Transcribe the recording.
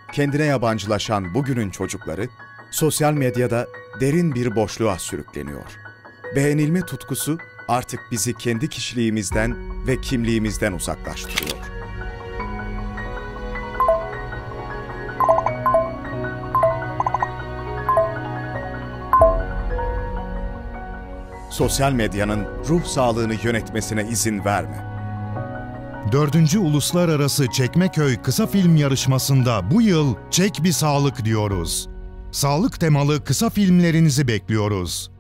kendine yabancılaşan bugünün çocukları, sosyal medyada derin bir boşluğa sürükleniyor. Beğenilme tutkusu artık bizi kendi kişiliğimizden ve kimliğimizden uzaklaştırıyor. Sosyal medyanın ruh sağlığını yönetmesine izin verme. 4. Uluslararası Çekmeköy Kısa Film Yarışması'nda bu yıl Çek Bir Sağlık diyoruz. Sağlık temalı kısa filmlerinizi bekliyoruz.